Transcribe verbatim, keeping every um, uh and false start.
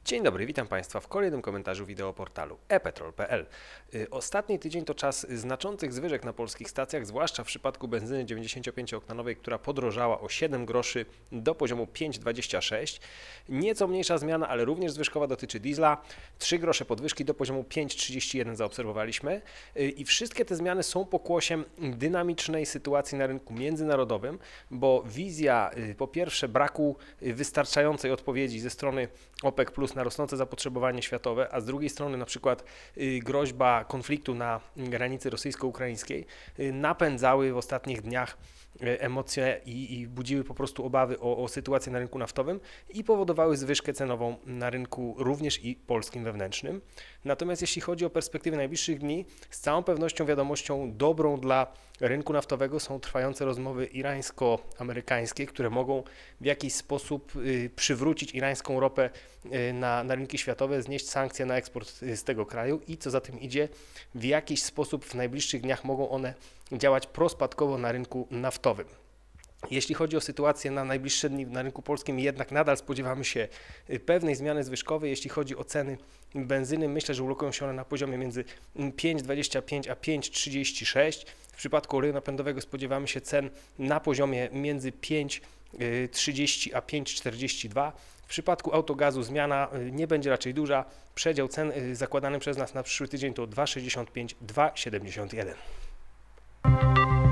Dzień dobry, witam Państwa w kolejnym komentarzu wideo portalu e petrol kropka p l. Ostatni tydzień to czas znaczących zwyżek na polskich stacjach, zwłaszcza w przypadku benzyny dziewięćdziesięciopięcioktanowej, która podrożała o siedem groszy do poziomu pięć dwadzieścia sześć. Nieco mniejsza zmiana, ale również zwyżkowa, dotyczy diesla. trzy grosze podwyżki do poziomu pięć trzydzieści jeden zaobserwowaliśmy i wszystkie te zmiany są pokłosiem dynamicznej sytuacji na rynku międzynarodowym, bo wizja po pierwsze braku wystarczającej odpowiedzi ze strony OPEC plus na rosnące zapotrzebowanie światowe, a z drugiej strony na przykład groźba konfliktu na granicy rosyjsko-ukraińskiej napędzały w ostatnich dniach emocje i, i budziły po prostu obawy o, o sytuację na rynku naftowym i powodowały zwyżkę cenową na rynku również i polskim wewnętrznym. Natomiast jeśli chodzi o perspektywy najbliższych dni, z całą pewnością wiadomością dobrą dla rynku naftowego są trwające rozmowy irańsko-amerykańskie, które mogą w jakiś sposób y, przywrócić irańską ropę y, na, na rynki światowe, znieść sankcje na eksport y, z tego kraju i co za tym idzie, w jakiś sposób w najbliższych dniach mogą one działać prospadkowo na rynku naftowym. Jeśli chodzi o sytuację na najbliższe dni na rynku polskim, jednak nadal spodziewamy się pewnej zmiany zwyżkowej. Jeśli chodzi o ceny benzyny, myślę, że ulokują się one na poziomie między pięć dwadzieścia pięć a pięć trzydzieści sześć. W przypadku oleju napędowego spodziewamy się cen na poziomie między pięć trzydzieści a pięć czterdzieści dwa. W przypadku autogazu zmiana nie będzie raczej duża. Przedział cen zakładany przez nas na przyszły tydzień to dwa sześćdziesiąt pięć do dwa siedemdziesiąt jeden.